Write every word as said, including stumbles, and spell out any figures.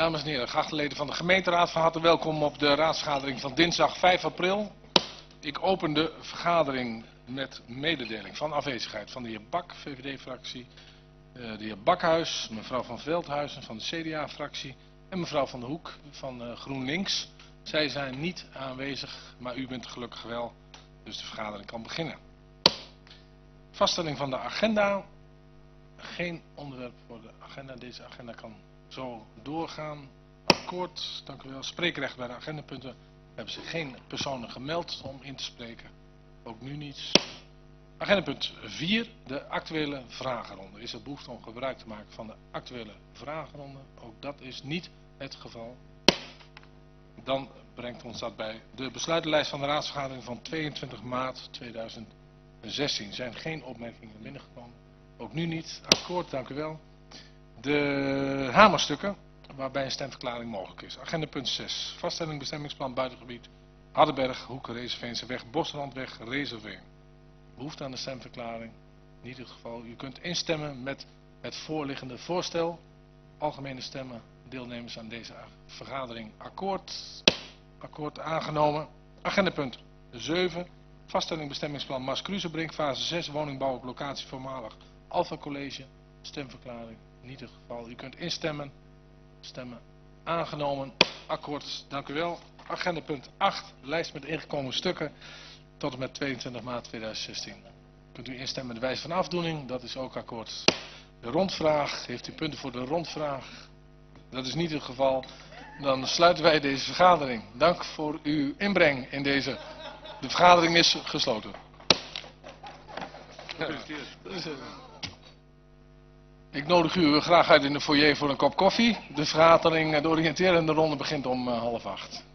Dames en heren, geachte leden van de gemeenteraad, van harte welkom op de raadsvergadering van dinsdag vijf april. Ik open de vergadering met mededeling van afwezigheid van de heer Bak, V V D-fractie, de heer Bakhuis, mevrouw van Veldhuizen van de C D A-fractie en mevrouw van der Hoek van GroenLinks. Zij zijn niet aanwezig, maar u bent gelukkig wel, dus de vergadering kan beginnen. Vaststelling van de agenda. Geen onderwerp voor de agenda. Deze agenda kan zo doorgaan. Akkoord, dank u wel. Spreekrecht bij de agendapunten. Hebben ze geen personen gemeld om in te spreken. Ook nu niets. Agendapunt vier, de actuele vragenronde. Is er behoefte om gebruik te maken van de actuele vragenronde? Ook dat is niet het geval. Dan brengt ons dat bij de besluitenlijst van de raadsvergadering van tweeëntwintig maart tweeduizend zestien. Er zijn geen opmerkingen binnengekomen. Ook nu niet. Akkoord, dank u wel. De hamerstukken, waarbij een stemverklaring mogelijk is. Agendapunt zes. Vaststelling bestemmingsplan buitengebied Hardenberg, Hoeken, Reserveenseweg, Bosrandweg, Reserveen. Behoefte aan de stemverklaring? Niet het geval. U kunt instemmen met het voorliggende voorstel. Algemene stemmen, deelnemers aan deze vergadering. Akkoord. Akkoord aangenomen. Agendapunt zeven. Vaststelling bestemmingsplan Mas Kruisenbrink, fase zes, woningbouw op locatie voormalig Alpha College. Stemverklaring, niet het geval. U kunt instemmen. Stemmen aangenomen. Akkoord, dank u wel. Agendapunt acht, lijst met ingekomen stukken tot en met tweeëntwintig maart tweeduizend zestien. Kunt u instemmen met de wijze van afdoening, dat is ook akkoord. De rondvraag, heeft u punten voor de rondvraag? Dat is niet het geval. Dan sluiten wij deze vergadering. Dank voor uw inbreng in deze. De vergadering is gesloten. Gefeliciteerd. Ik nodig u graag uit in de foyer voor een kop koffie. De vergadering, de oriënterende ronde begint om half acht.